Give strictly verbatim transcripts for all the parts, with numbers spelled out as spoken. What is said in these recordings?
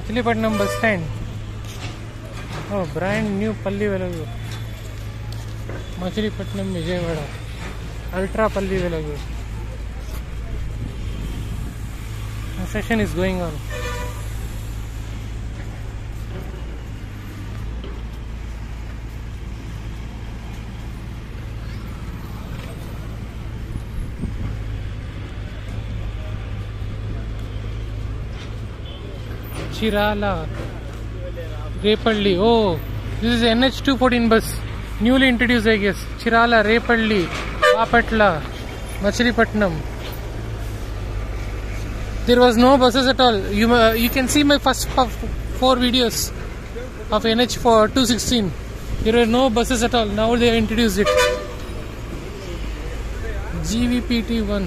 Machilipatnam Bus Stand. Oh, brand new Palli Velagu. Machilipatnam Vijayawada. Ultra Palli Velagu. The session is going on. Chirala, Repalle. Oh, this is N H two fourteen bus, newly introduced, I guess. Chirala, Repalle, Bapatla, Machilipatnam. There was no buses at all. You uh, you can see my first four videos of N H two sixteen. There were no buses at all. Now they have introduced it. G V P T one,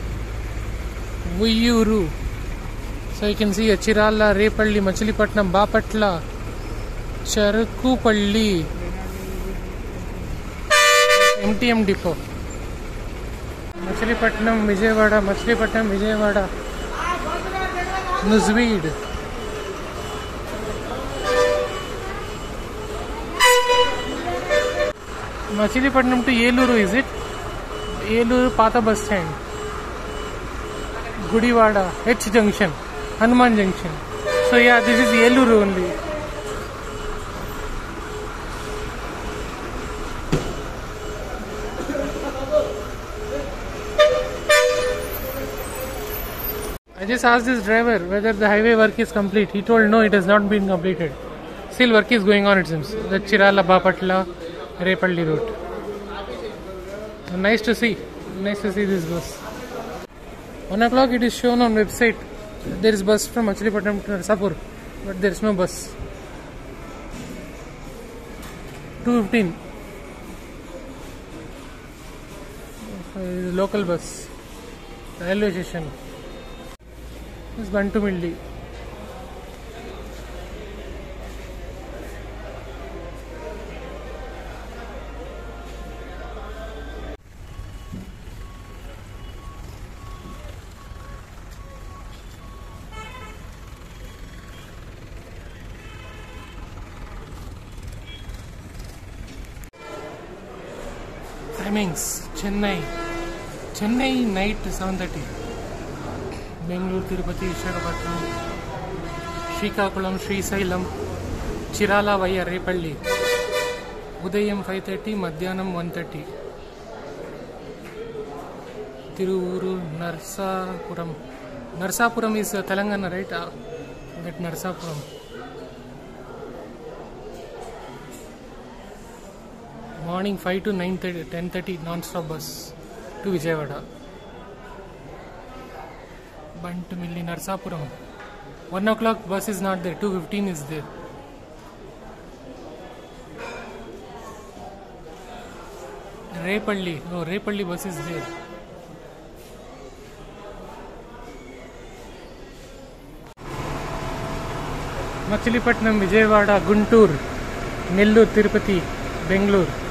Eluru. So you can see a Chirala, Repalle, Machilipatnam, Bapatla, Tirupati, M T M depot. Machilipatnam, Vijayawada, Machilipatnam, Vijayawada, Nuzvid. Machilipatnam to Eluru, is it? Eluru Pata Bus Stand. Gudivada, H Junction. Hanuman Junction. So yeah, this is Eluru only. I just asked this driver whether the highway work is complete. He told no, it has not been completed. Still work is going on, it seems. The Chirala, Bapatla, Repalle route. So nice to see. Nice to see this bus. One o'clock it is shown on website. There is bus from Machilipatnam to Narsapur, but there is no bus. two fifteen. Local bus. Railway station. This is Bantumilli. Timings, Chennai, Chennai night seven thirty, Bangalore, Tirupati, Vijayawada, Srikakulam, Srisailam, Chirala via Repalle, Udayam five thirty, Madhyanam one thirty, Eluru, Narsapuram. Narsapuram is uh, Telangana, right? Uh, that Narsapuram. Morning five to nine thirty, ten thirty non-stop bus to Vijayawada. Bantumilli, Narsapuram. one o'clock bus is not there, two fifteen is there. Repalle, oh Repalle bus is there. Machilipatnam, Vijayawada, Guntur, Nellore, Tirupati, Bangalore.